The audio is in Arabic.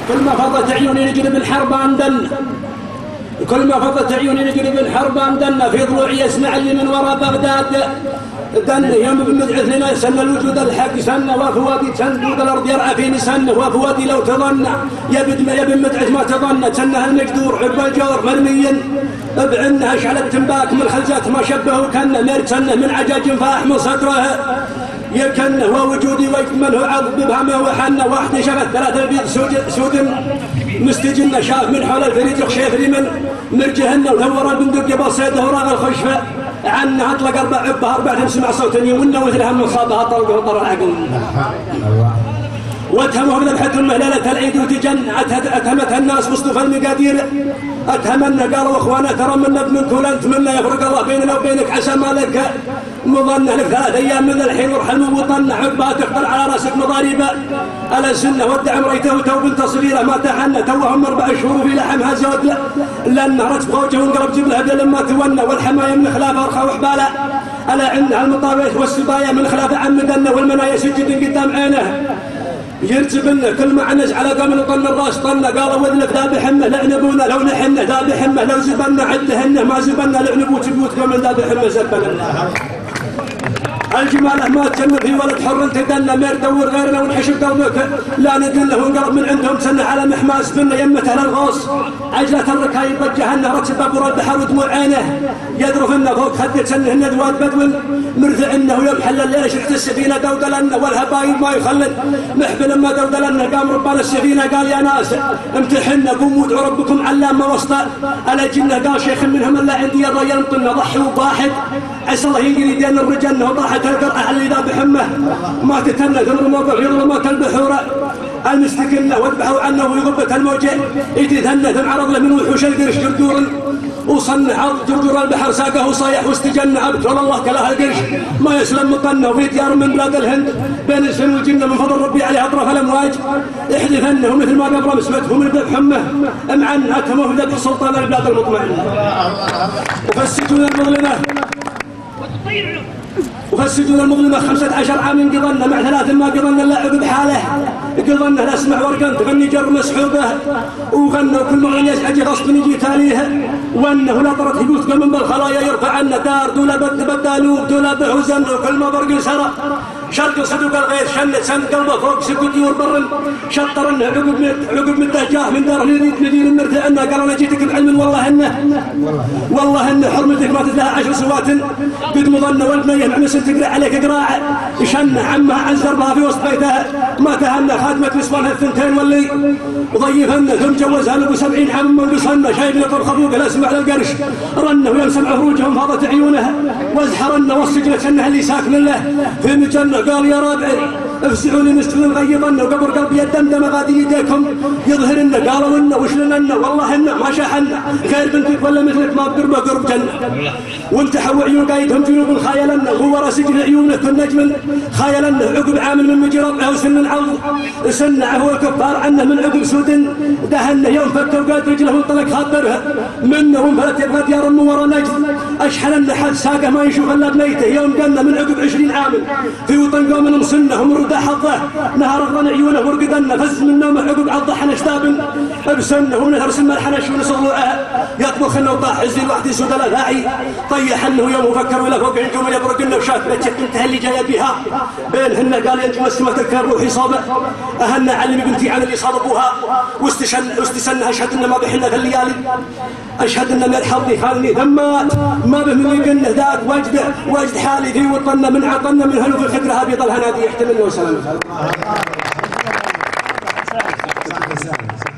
كل ما فضت عيوني نجرب الحرب أندن، كل ما فضت عيوني نجرب الحرب أندن، في ضلوعي يسمع اللي من وراء بغداد دن. يوم بمدعث لنا سن الوجود الحق سن، وفوادي سندود الأرض يرعى فيني سن، وفوادي لو تظن يا بن مدعث ما تظن سنها المجدور عقب الجور مرميا بعنها اشعل التنباك من خلزات ما شبهه كان ميرت سنه من عجاج فاحمل صدره يكنه ووجودي ويكمله عض ببهمه وحنه واحد شفت ثلاثة بيض سود مستجن شاف من حول الفريج خشيفري من مرجهن ولور البندق قبل صيده وراغ الخشفه عنها اطلق اربع عبها اربع تسمع صوت يومنا وثلها من خاضها طلقه وطر العقل واتهموا بذبحتهم مهللة العيد وتجن اتهمتها الناس مصطفى المقادير اتهمنا قالوا اخوانا ترى منا ابن كولنت منا يفرق الله بيننا وبينك عسى ما لك مظنه لك 3 أيام من الحين ورحل وطن عقبها تقبل على راسك مضاربه على السنه والدعم ريته توب تصغيره ما تحنى توهم 4 شهور في لحمها زود لان رتب وجهه وانقلب جبلها بدل ما تونى والحمايه من خلاف ارخى وحباله الا عندها المطاويس والسبايا من خلاف عمدنا والمنايا سجد قدام عينه يرتبنا كل ما عنز على قمن وطن الراس طلنا قالوا وذنك ذاب حمه لعنبونا لو نحنه ذاب حمه لو زبنا عدهنه ما زبنا لعنبو تبوت قمن ذاب حمه زبنا الجماله ما تجمل في ولد حر تدلنا مير دور غيرنا ونحشب قلبك لا ندله ونقرب من عندهم سنه على محماس بنا يمته للغوص عجله الركايب وجهنا رتب ابو البحر ودموع عينه يذرف لنا فوق خدت سنه الندوات بدو مرثع انه يوم حل الليل شفت السفينه دودلنا والهبايب ما يخلد محفل ما دودلنا قام ربان السفينه قال يا ناس امتحنا قوموا ادعوا ربكم علامه وسطى على جنه قال شيخ منهم الا عندي الرجال مطلنا ضحي وضاحك عسى الله يجري دين الرجال وضاحت القرعه اللي ذا بحمه ما تتنى ثمر موقف يظلمات البحوره المستكنه وذبحوا عنه ويغبت الموجه يتثنى ثم عرض له من وحوش القرش جردور وصنع عرض جردور البحر ساقه وصيح واستجن عبد والله كلاه القرش ما يسلم مطنه وفي ديار من بلاد الهند بين السن والجنه من فضل ربي عليه اطراف الامواج احذفنه مثل ما قبل مسمته من ذبح حمه امعن اتمه ذبح سلطان البلاد المطمئنه وفي السجون المظلمه وفي السجون المظلمة 15 عام قضلنا مع 3 ما قضلنا الا عقب حاله قضلنا لا اسمع ورقا تغني جر مسحوبه وغنى وكل ما غني يسعج غصب يجي تاليها وانه نطرت هبوط من بالخلايا يرفع عنا دار دولا بدالوب دولا بحزن وكل ما برق سرى شرق صدق الغيث شنت سند قلبه فوق سكوت يور برن شطر انه عقب متجاه من دار ندير المرتع انه قال انا جيتك بعلم والله انه حرمتك ما تدلها 10 سوات قد مظنه والبنيه مع مسن تقرا عليك قراعه يشن عمها عن زربها في وسط بيتها ما تهنى خادمه نسوانها الثنتين واللي وضيفهن ثم جوزها له 70 عام من قصنا شايب لطر خفوق لا اسمع للقرش رنه ويمسمع فروجهم فاضت عيونها وازحرن والسجنه شنها اللي ساكن له في مجنه قال يا رابعي افزعوني مسكين غيظن وقبر قلبي الدمدم غادي يديكم يظهر لنا قالوا لنا وش لنا والله لنا ما شاحنا خير بنتك ولا مثلك ما بقربه قرب جنه وانتحوا عيون قايدهم جنوب خايلنا وورا سجن عيونك النجم خايلنا عقب عامل من مجي ربعه وسن العرض سنعه هو كفار عنه من عقب سود دهنه يوم فك وقاد رجله وانطلق خاطرها منه وانفلت يبغى ديار من ورا نجد اشحل النحات ساقه ما يشوف الا بنيته يوم قلنا من عقب 20 عام في وطن قوم مصنه ومرد حظه نهار اغرن عيونه ورقدنا فز من نومه عقب عضه حنشتاب بسنه ومن هرسم الحنش ونصلوعه يطبخ انه طاح عزي الواحد يسود لا داعي طيح انه يوم فكر ولا فوق عندهم يبرق انه شاف بنتك انت اللي جايه بها بينهن قال انت مسمه تذكر روحي صابه اهلنا علمي بنتي عن اللي صابوها واستسنها اشهد ان ما بحنا في الليالي اشهد ان ما حظي خالني ذمات ما به من يقنه ذاك وجد حالي في وطننا من عطنا من هلو في خدرها بيضلها نادي يحتمل وسلام